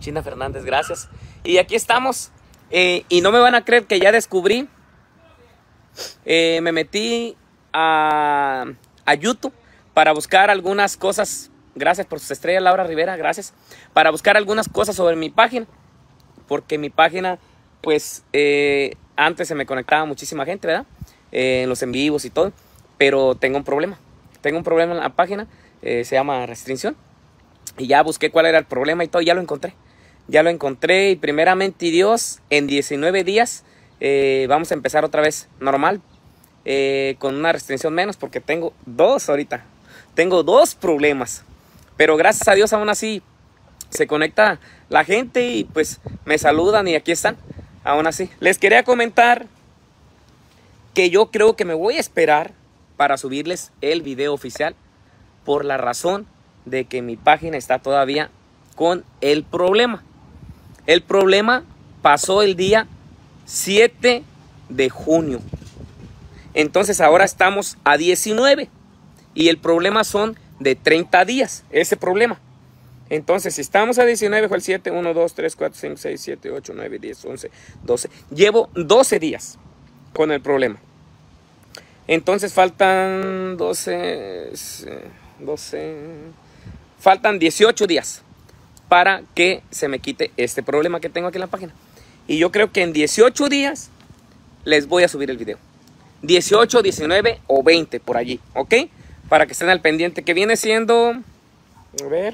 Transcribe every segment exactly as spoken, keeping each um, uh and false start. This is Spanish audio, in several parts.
China Fernández, gracias. Y aquí estamos. Eh, y no me van a creer que ya descubrí. Eh, me metí a, a YouTube para buscar algunas cosas. Gracias por sus estrellas, Laura Rivera, gracias. Para buscar algunas cosas sobre mi página. Porque mi página, pues, eh, antes se me conectaba muchísima gente, ¿verdad? Eh, en los en vivos y todo. Pero tengo un problema. Tengo un problema en la página. Eh, se llama restricción. Y ya busqué cuál era el problema y todo. Ya lo encontré. Ya lo encontré. Y primeramente Dios, en diecinueve días, eh, vamos a empezar otra vez normal. Eh, con una restricción menos. Porque tengo dos ahorita. Tengo dos problemas. Pero gracias a Dios aún así se conecta la gente y pues me saludan y aquí están. Aún así. Les quería comentar que yo creo que me voy a esperar para subirles el video oficial por la razón de que mi página está todavía con el problema. El problema pasó el día siete de junio. Entonces ahora estamos a diecinueve y el problema son de treinta días, ese problema. Entonces, si estamos a diecinueve, fue el siete, uno, dos, tres, cuatro, cinco, seis, siete, ocho, nueve, diez, once, doce. Llevo doce días con el problema. Entonces, faltan doce, doce, faltan dieciocho días para que se me quite este problema que tengo aquí en la página. Y yo creo que en dieciocho días les voy a subir el video. dieciocho, diecinueve o veinte por allí, ¿ok? Para que estén al pendiente, que viene siendo, a ver,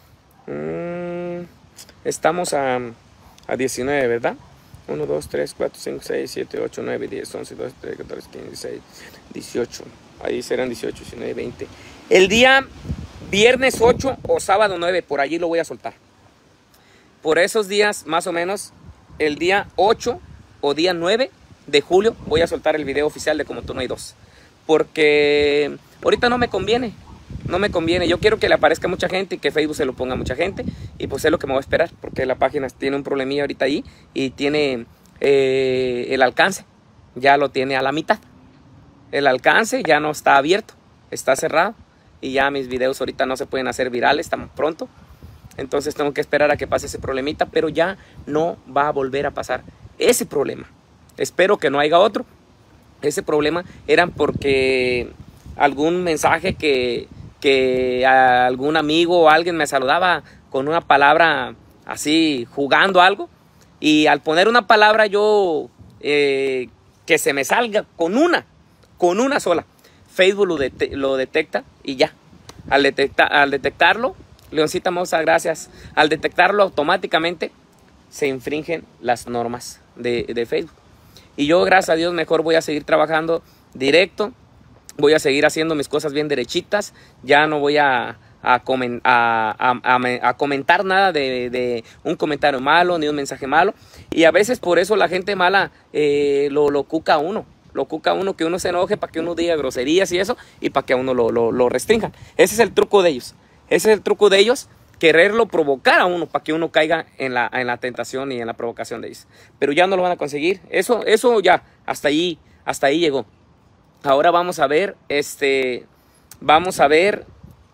mmm, estamos a, a diecinueve, ¿verdad? uno, dos, tres, cuatro, cinco, seis, siete, ocho, nueve, diez, once, doce, trece, catorce, quince, dieciséis, dieciocho, ahí serán dieciocho, diecinueve, veinte. El día viernes ocho o sábado nueve, por allí lo voy a soltar. Por esos días, más o menos, el día ocho o día nueve de julio, voy a soltar el video oficial de Como Tú No Hay Dos. Porque ahorita no me conviene, no me conviene. Yo quiero que le aparezca mucha gente y que Facebook se lo ponga a mucha gente. Y pues es lo que me voy a esperar, porque la página tiene un problemilla ahorita ahí. Y tiene eh, el alcance, ya lo tiene a la mitad. El alcance ya no está abierto, está cerrado. Y ya mis videos ahorita no se pueden hacer virales tan pronto. Entonces tengo que esperar a que pase ese problemita. Pero ya no va a volver a pasar ese problema. Espero que no haya otro. Ese problema era porque algún mensaje que, que algún amigo o alguien me saludaba con una palabra así, jugando algo. Y al poner una palabra yo, eh, que se me salga con una, con una sola, Facebook lo, det lo detecta y ya. Al, detecta al detectarlo, Leoncita Mosa, gracias. Al detectarlo automáticamente se infringen las normas de, de Facebook. Y yo, gracias a Dios, mejor voy a seguir trabajando directo. Voy a seguir haciendo mis cosas bien derechitas. Ya no voy a, a, comen, a, a, a, a comentar nada de, de un comentario malo, ni un mensaje malo. Y a veces por eso la gente mala eh, lo, lo cuca a uno. Lo cuca a uno, que uno se enoje para que uno diga groserías y eso. Y para que a uno lo, lo, lo restrinjan. Ese es el truco de ellos. Ese es el truco de ellos. Quererlo provocar a uno para que uno caiga en la, en la tentación y en la provocación de ellos. Pero ya no lo van a conseguir. Eso, eso ya, hasta ahí, hasta ahí llegó. Ahora vamos a ver, este, vamos a ver,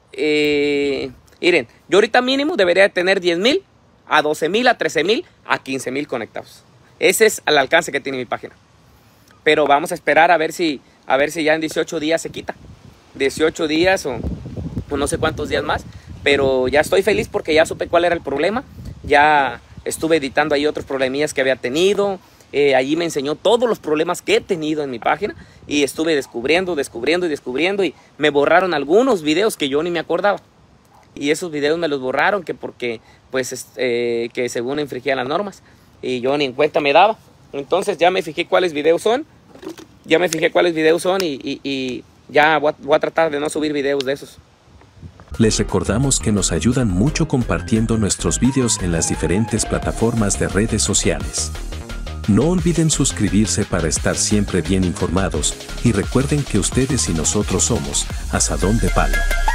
eh, miren, yo ahorita mínimo debería tener diez mil, a doce mil, a trece mil, a quince mil conectados. Ese es el alcance que tiene mi página. Pero vamos a esperar a ver si, a ver si ya en dieciocho días se quita. dieciocho días o, o no sé cuántos días más. Pero ya estoy feliz porque ya supe cuál era el problema. Ya estuve editando ahí otros problemillas que había tenido. Eh, allí me enseñó todos los problemas que he tenido en mi página. Y estuve descubriendo, descubriendo y descubriendo. Y me borraron algunos videos que yo ni me acordaba. Y esos videos me los borraron que porque, pues, eh, que según infringían las normas. Y yo ni en cuenta me daba. Entonces ya me fijé cuáles videos son. Ya me fijé cuáles videos son y, y, y ya voy a, voy a tratar de no subir videos de esos. Les recordamos que nos ayudan mucho compartiendo nuestros vídeos en las diferentes plataformas de redes sociales. No olviden suscribirse para estar siempre bien informados y recuerden que ustedes y nosotros somos Asadón de Palo.